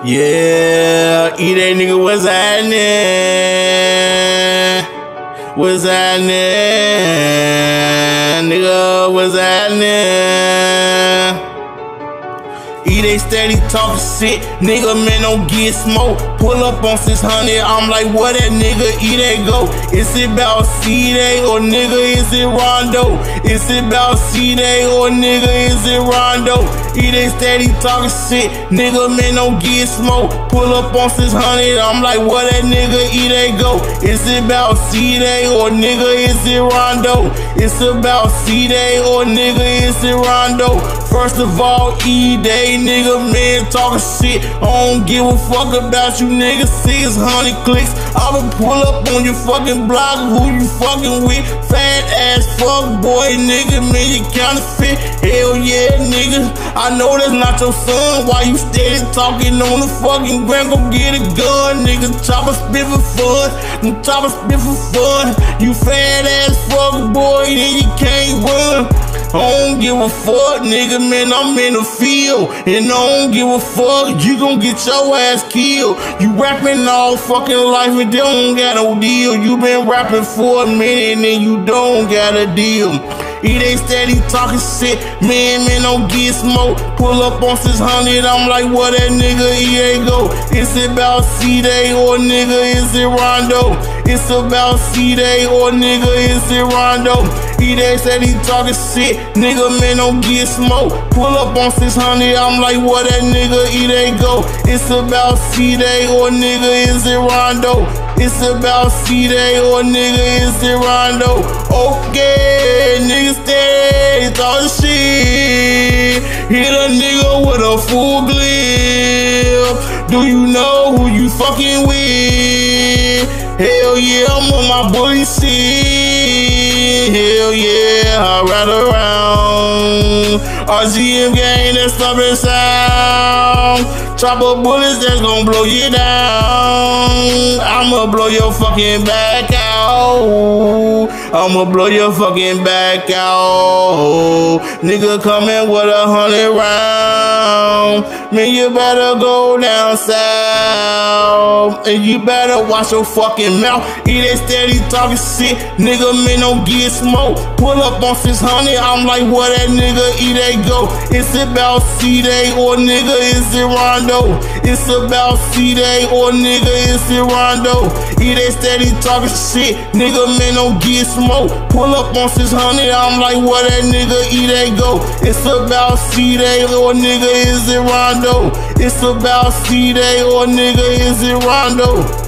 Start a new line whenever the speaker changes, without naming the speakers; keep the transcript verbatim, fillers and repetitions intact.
Yeah, eat that nigga, what's happening? What's happening? Nigga, what's happening? E, they steady talking shit, nigga, man, don't get smoke. Pull up on six hundred, I'm like, where that nigga E, they go? Is it about C-Day or nigga, is it Rondo? Is it about C-Day or nigga, is it Rondo? E, they steady talking shit, nigga, man, don't get smoke. Pull up on six hundred, I'm like, where that nigga E, they go? Is it about C-Day or nigga, is it Rondo? It's about C-Day or nigga, is it Rondo? First of all, E-Day, nigga, man, talking shit. I don't give a fuck about you niggas. six hundred clicks. I'ma pull up on your fucking block. Who you fucking with? Fat ass fuck boy, nigga, man, you counterfeit. Hell yeah, nigga. I know that's not your son. Why you steady talking on the fucking ground? Go get a gun, nigga. Chopper spit for fun. Them chopper spit for fun. You fat ass fuck boy, then you can't run. I don't give a fuck, nigga, man, I'm in the field. And I don't give a fuck, you gon' get your ass killed. You rapping all fucking life and they don't got no deal. You been rapping for a minute and you don't got a deal. E, they steady talking shit, man, man, don't get smoke. Pull up on six hundred, I'm like, where that nigga E, they go? It's about C-Day or nigga, is it Rondo? It's about C-Day or nigga, is it Rondo? E, they steady talking shit, nigga, man, don't get smoke. Pull up on six hundred, I'm like, where that nigga E, they go? It's about C-Day or nigga, is it Rondo? It's about C-Day or nigga, is it Rondo? Okay, nigga steady talking shit. Hit a nigga with a full clip. Do you know who you fucking with? Hell yeah, I'm on my bully shit. Hell yeah, I ride around. R G M gang, that stubborn sound. Chopper bullets that's gon' blow you down. I'ma blow your fucking back out. I'ma blow your fucking back out. Nigga coming with a hundred round. Man, you better go down south. And you better watch your fucking mouth. E, they steady talking shit, nigga, man, don't get smoke. Pull up on six hundred, I'm like, where that nigga E, they go? It's about C-Day or nigga, is it Rondo? It's about C-Day or nigga, is it Rondo? E, they steady talking shit, nigga, man, don't get smoke. Pull up on six hundred, I'm like, where that nigga E, they go? It's about C-Day or nigga, is it Rondo? It's about C-Day or nigga, is it Rondo?